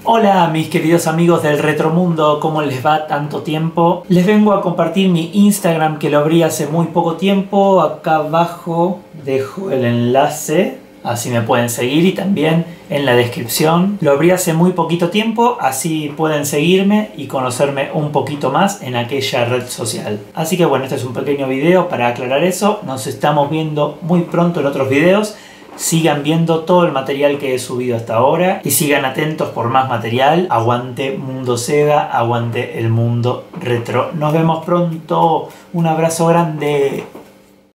Hola mis queridos amigos del Retromundo, ¿cómo les va tanto tiempo? Les vengo a compartir mi Instagram que lo abrí hace muy poco tiempo. Acá abajo dejo el enlace, así me pueden seguir, y también en la descripción. Lo abrí hace muy poquito tiempo, así pueden seguirme y conocerme un poquito más en aquella red social. Así que bueno, este es un pequeño video para aclarar eso. Nos estamos viendo muy pronto en otros videos. Sigan viendo todo el material que he subido hasta ahora y sigan atentos por más material. Aguante Mundo Sega, aguante el mundo retro. Nos vemos pronto. Un abrazo grande.